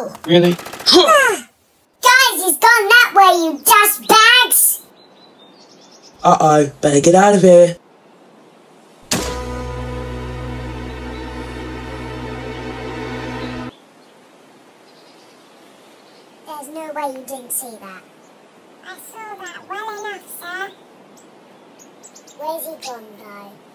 go! Really? Guys, he's gone that way, you dustbags! Uh-oh, better get out of here. There's no way you didn't see that. I saw that well enough, sir. Where's he gone, though?